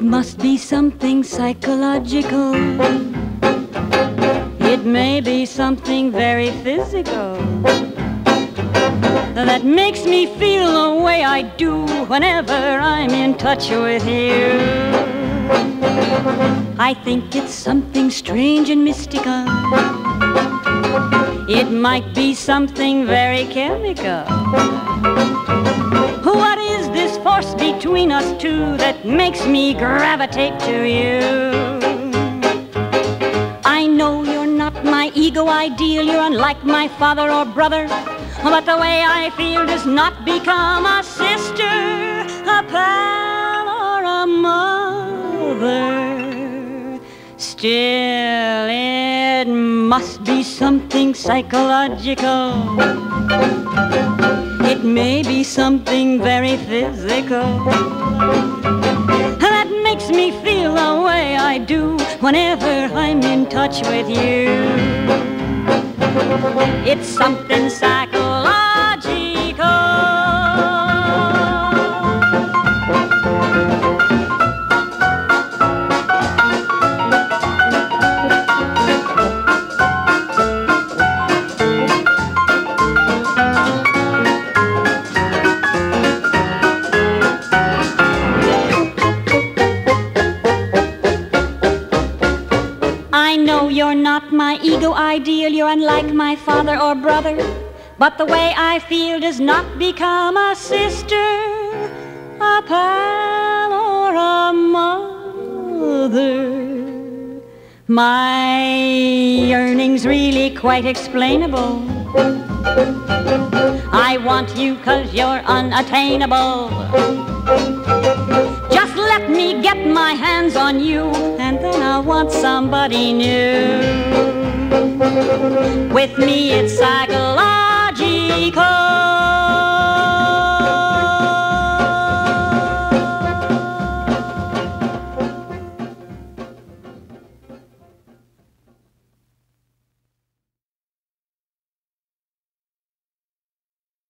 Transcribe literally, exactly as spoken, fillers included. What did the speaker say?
must be something psychological. It may be something very physical that makes me feel the way I do whenever I'm in touch with you. I think it's something strange and mystical. It might be something very chemical. What is this force between us two that makes me gravitate to you? I know you're not my ego ideal, you're unlike my father or brother, but the way I feel does not become a sister, a pal, or a mother. Still, it must be something psychological. It may be something very physical that makes me feel the way I do whenever I'm in touch with you. It's something psychological. I know you're not my ego ideal, you're unlike my father or brother, but the way I feel does not become a sister, a pal, or a mother. My yearning's really quite explainable. I want you 'cause you're unattainable. Just let me get my hands on you, and then I want somebody new. With me it's psychological.